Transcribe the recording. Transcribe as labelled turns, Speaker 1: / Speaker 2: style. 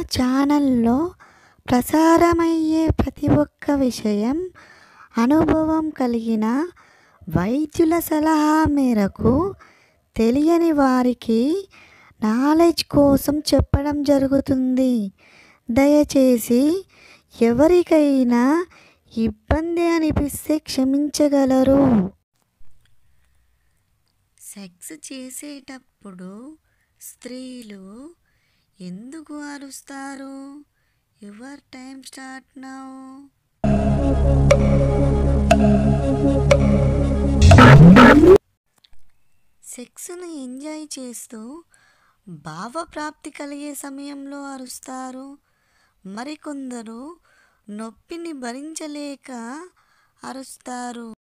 Speaker 1: ఛానల్లో ప్రసారమయ్యే ప్రతి ఒక్క విషయం అనుభవం కలిగిన వైద్యుల సలహా మేరకు తెలియని వారికి నాలెడ్జ్ కోసం చెప్పడం జరుగుతుంది. దయచేసి ఎవరికైనా ఇబ్బంది అనిపిస్తే క్షమించగలరు. సెక్స్ చేసేటప్పుడు స్త్రీలు ఎందుకు అరుస్తారు? Your time start now. సెక్స్ను ఎంజాయ్ చేస్తూ భావప్రాప్తి కలిగే సమయంలో అరుస్తారు. మరికొందరు నొప్పిని భరించలేక అరుస్తారు.